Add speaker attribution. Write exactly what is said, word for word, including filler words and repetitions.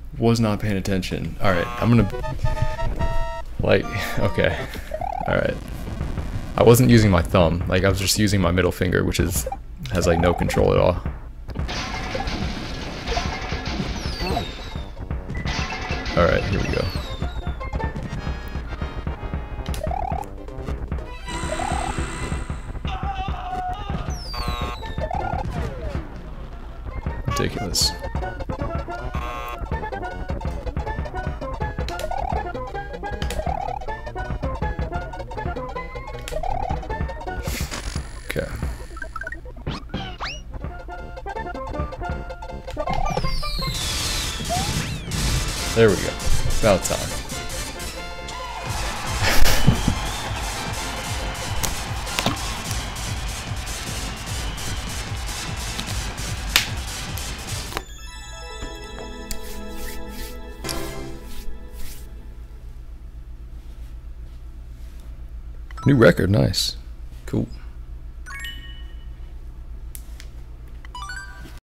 Speaker 1: Was not paying attention. Alright, I'm gonna... Like, okay. Alright. I wasn't using my thumb. Like, I was just using my middle finger, which is... has, like, no control at all. Alright, here we go. Ridiculous. Okay. There we go. About time. New record, nice. Cool.